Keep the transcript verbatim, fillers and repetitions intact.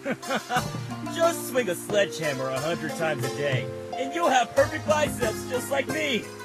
Just swing a sledgehammer a hundred times a day, and you'll have perfect biceps just like me.